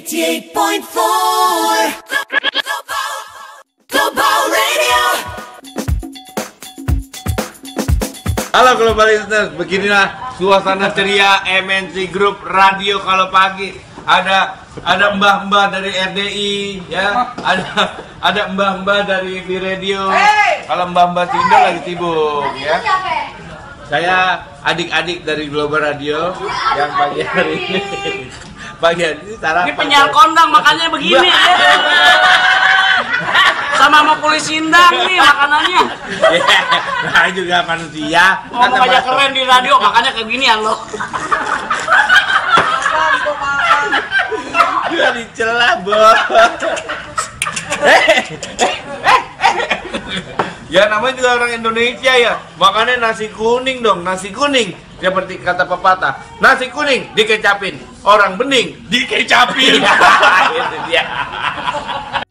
88.4 Global Radio. Halo Global Listeners, beginilah suasana ceria MNC Group Radio kalau pagi. Ada mbah-mbah dari RDI, ya. Ada mbah-mbah dari V Radio. Kalau mbah-mbah Tindo lagi sibuk, ya. Saya adik-adik dari Global Radio yang pagi hari ini. Pagi hari ini sarapan. Ini penyiar kondang makanya begini. Sama mau kulit sindang nih makanannya. Nah juga manusia. Ngomong aja keren di radio makanya kayak ginian loh. Juga dicela, Bos. Ya namanya juga orang Indonesia ya. Makannya nasi kuning dong, nasi kuning. Seperti kata pepatah, nasi kuning dikecapin, orang bening dikecapin. Itu dia.